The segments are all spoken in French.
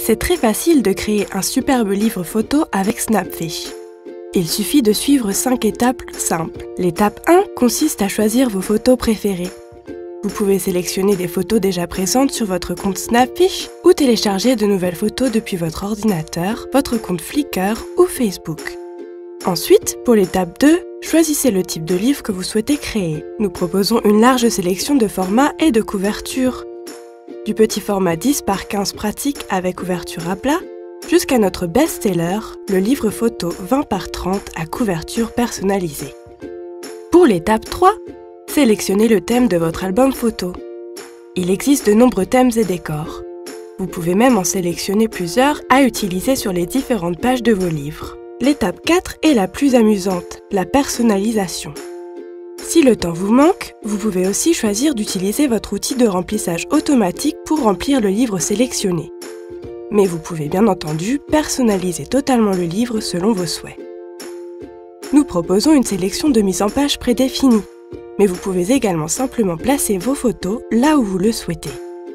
C'est très facile de créer un superbe livre photo avec Snapfish. Il suffit de suivre 5 étapes simples. L'étape 1 consiste à choisir vos photos préférées. Vous pouvez sélectionner des photos déjà présentes sur votre compte Snapfish ou télécharger de nouvelles photos depuis votre ordinateur, votre compte Flickr ou Facebook. Ensuite, pour l'étape 2, choisissez le type de livre que vous souhaitez créer. Nous proposons une large sélection de formats et de couvertures. Du petit format 10 par 15 pratique avec ouverture à plat, jusqu'à notre best-seller, le livre photo 20 par 30 à couverture personnalisée. Pour l'étape 3, sélectionnez le thème de votre album photo. Il existe de nombreux thèmes et décors. Vous pouvez même en sélectionner plusieurs à utiliser sur les différentes pages de vos livres. L'étape 4 est la plus amusante, la personnalisation. Si le temps vous manque, vous pouvez aussi choisir d'utiliser votre outil de remplissage automatique pour remplir le livre sélectionné. Mais vous pouvez bien entendu personnaliser totalement le livre selon vos souhaits. Nous proposons une sélection de mise en page prédéfinie, mais vous pouvez également simplement placer vos photos là où vous le souhaitez.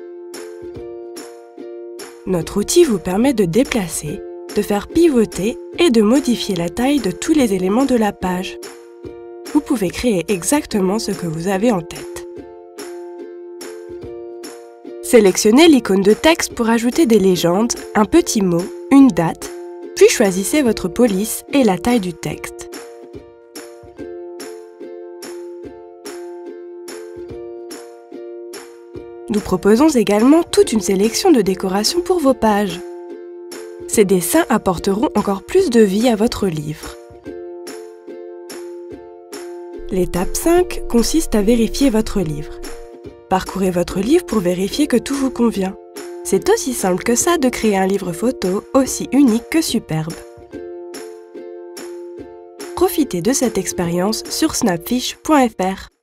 Notre outil vous permet de déplacer, de faire pivoter et de modifier la taille de tous les éléments de la page. Vous pouvez créer exactement ce que vous avez en tête. Sélectionnez l'icône de texte pour ajouter des légendes, un petit mot, une date, puis choisissez votre police et la taille du texte. Nous proposons également toute une sélection de décorations pour vos pages. Ces dessins apporteront encore plus de vie à votre livre. L'étape 5 consiste à vérifier votre livre. Parcourez votre livre pour vérifier que tout vous convient. C'est aussi simple que ça de créer un livre photo aussi unique que superbe. Profitez de cette expérience sur snapfish.fr.